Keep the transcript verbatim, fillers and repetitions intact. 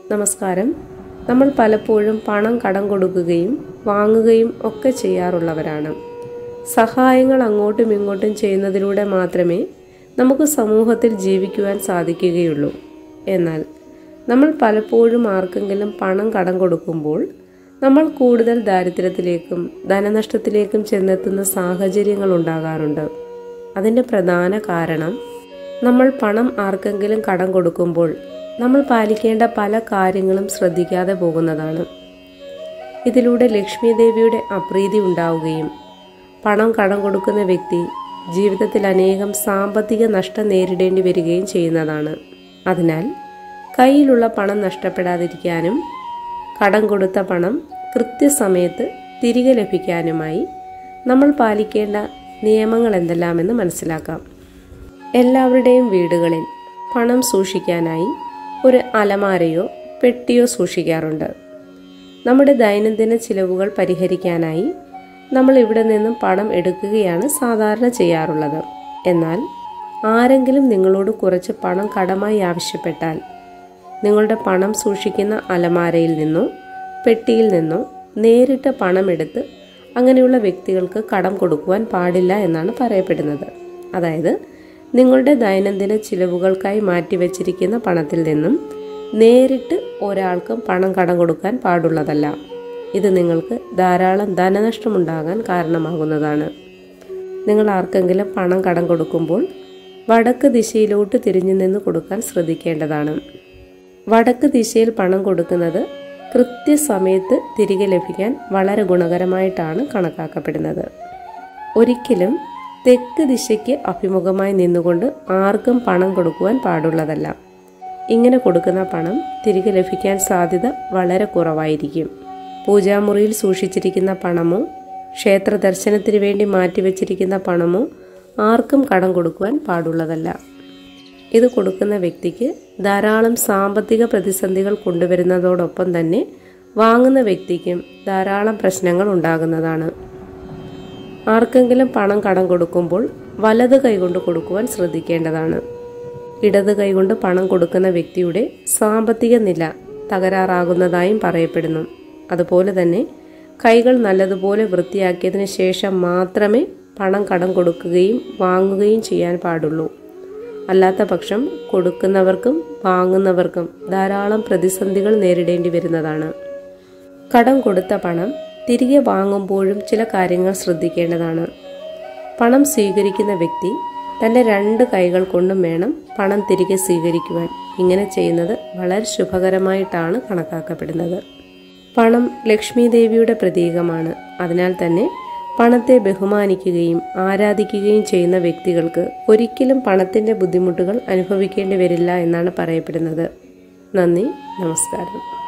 നമസ്കാരം. നമ്മൾ പലപ്പോഴും പണം കടം കൊടുക്കുകയും വാങ്ങുകയും ഒക്കെ ചെയ്യാറുള്ളവരാണ്. സഹായങ്ങൾ അങ്ങോട്ടും ഇങ്ങോട്ടും ചെയ്യുന്നതിലൂടെ മാത്രമേ നമുക്ക് സമൂഹത്തിൽ ജീവിക്കുവാൻ സാധിക്കുകയുള്ളൂ. എന്നാൽ നമ്മൾ പലപ്പോഴും ആർക്കെങ്കിലും പണം കടം കൊടുക്കുമ്പോൾ നമ്മൾ കൂടുതൽ ദാരിദ്ര്യത്തിലേക്കും ധനനഷ്ടത്തിലേക്കും ചെന്നെത്തുന്ന സാഹചര്യങ്ങൾ ഉണ്ടാകാറുണ്ട്. അതിൻ്റെ പ്രധാന കാരണം നമ്മൾ പണം ആർക്കെങ്കിലും കടം കൊടുക്കുമ്പോൾ നമ്മൾ പാലിക്കേണ്ട പല കാര്യങ്ങളും ശ്രദ്ധിക്കാതെ പോകുന്നതാണ്. ഇതിലൂടെ ലക്ഷ്മി ദേവിയുടെ അപ്രീതി ഉണ്ടാവുകയും പണം കടം കൊടുക്കുന്ന വ്യക്തി ജീവിതത്തിൽ അനേകം സാമ്പത്തിക നഷ്ടം നേരിടേണ്ടി വരികയും ചെയ്യുന്നതാണ്. അതിനാൽ കയ്യിലുള്ള പണം നഷ്ടപ്പെടാതിരിക്കാനും കടം കൊടുത്ത പണം കൃത്യസമയത്ത് തിരികെ ലഭിക്കാനുമായി നമ്മൾ പാലിക്കേണ്ട നിയമങ്ങൾ എന്തെല്ലാമെന്ന് മനസ്സിലാക്കാം. എല്ലാവരുടെയും വീടുകളിൽ പണം സൂക്ഷിക്കാനായി ഒരു അലമാരയോ പെട്ടിയോ സൂക്ഷിക്കാറുണ്ട്. നമ്മുടെ ദൈനംദിന ചിലവുകൾ പരിഹരിക്കാനായി നമ്മൾ ഇവിടെ നിന്നും പണം എടുക്കുകയാണ് സാധാരണ ചെയ്യാറുള്ളത്. എന്നാൽ ആരെങ്കിലും നിങ്ങളോട് കുറച്ച് പണം കടമായി ആവശ്യപ്പെട്ടാൽ നിങ്ങളുടെ പണം സൂക്ഷിക്കുന്ന അലമാരയിൽ നിന്നോ പെട്ടിയിൽ നിന്നോ നേരിട്ട് പണം എടുത്ത് അങ്ങനെയുള്ള വ്യക്തികൾക്ക് കടം കൊടുക്കുവാൻ പാടില്ല എന്നാണ് പറയപ്പെടുന്നത്. അതായത് നിങ്ങളുടെ ദൈനംദിന ചിലവുകൾക്കായി മാറ്റിവെച്ചിരിക്കുന്ന പണത്തിൽ നിന്നും നേരിട്ട് ഒരാൾക്കും പണം കടം കൊടുക്കാൻ പാടുള്ളതല്ല. ഇത് നിങ്ങൾക്ക് ധാരാളം ധനനഷ്ടമുണ്ടാകാൻ കാരണമാകുന്നതാണ്. നിങ്ങൾ ആർക്കെങ്കിലും പണം കടം കൊടുക്കുമ്പോൾ വടക്ക് ദിശയിലോട്ട് തിരിഞ്ഞു നിന്ന് കൊടുക്കാൻ ശ്രദ്ധിക്കേണ്ടതാണ്. വടക്ക് ദിശയിൽ പണം കൊടുക്കുന്നത് കൃത്യസമയത്ത് തിരികെ ലഭിക്കാൻ വളരെ ഗുണകരമായിട്ടാണ് കണക്കാക്കപ്പെടുന്നത്. ഒരിക്കലും തെക്ക് ദിശയ്ക്ക് അഭിമുഖമായി നിന്നുകൊണ്ട് ആർക്കും പണം കൊടുക്കുവാൻ പാടുള്ളതല്ല. ഇങ്ങനെ കൊടുക്കുന്ന പണം തിരികെ ലഭിക്കാൻ സാധ്യത വളരെ കുറവായിരിക്കും. പൂജാമുറിയിൽ സൂക്ഷിച്ചിരിക്കുന്ന പണമോ ക്ഷേത്ര ദർശനത്തിന് വേണ്ടി മാറ്റിവെച്ചിരിക്കുന്ന പണമോ ആർക്കും കടം കൊടുക്കുവാൻ പാടുള്ളതല്ല. ഇത് കൊടുക്കുന്ന വ്യക്തിക്ക് ധാരാളം സാമ്പത്തിക പ്രതിസന്ധികൾ കൊണ്ടുവരുന്നതോടൊപ്പം തന്നെ വാങ്ങുന്ന വ്യക്തിക്കും ധാരാളം പ്രശ്നങ്ങൾ ഉണ്ടാകുന്നതാണ്. ആർക്കെങ്കിലും പണം കടം കൊടുക്കുമ്പോൾ വലത് കൈകൊണ്ട് കൊടുക്കുവാൻ ശ്രദ്ധിക്കേണ്ടതാണ്. ഇടത് കൈകൊണ്ട് പണം കൊടുക്കുന്ന വ്യക്തിയുടെ സാമ്പത്തിക നില തകരാറാകുന്നതായും പറയപ്പെടുന്നു. അതുപോലെ തന്നെ കൈകൾ നല്ലതുപോലെ വൃത്തിയാക്കിയതിന് ശേഷം മാത്രമേ പണം കടം കൊടുക്കുകയും വാങ്ങുകയും ചെയ്യാൻ പാടുള്ളൂ. അല്ലാത്ത പക്ഷം കൊടുക്കുന്നവർക്കും വാങ്ങുന്നവർക്കും ധാരാളം പ്രതിസന്ധികൾ നേരിടേണ്ടി വരുന്നതാണ്. കടം കൊടുത്ത പണം തിരികെ വാങ്ങുമ്പോഴും ചില കാര്യങ്ങൾ ശ്രദ്ധിക്കേണ്ടതാണ്. പണം സ്വീകരിക്കുന്ന വ്യക്തി തൻ്റെ രണ്ട് കൈകൾ കൊണ്ടും വേണം പണം തിരികെ സ്വീകരിക്കുവാൻ. ഇങ്ങനെ ചെയ്യുന്നത് വളരെ ശുഭകരമായിട്ടാണ് കണക്കാക്കപ്പെടുന്നത്. പണം ലക്ഷ്മി ദേവിയുടെ പ്രതീകമാണ്. അതിനാൽ തന്നെ പണത്തെ ബഹുമാനിക്കുകയും ആരാധിക്കുകയും ചെയ്യുന്ന വ്യക്തികൾക്ക് ഒരിക്കലും പണത്തിൻ്റെ ബുദ്ധിമുട്ടുകൾ അനുഭവിക്കേണ്ടി വരില്ല എന്നാണ് പറയപ്പെടുന്നത്. നന്ദി, നമസ്കാരം.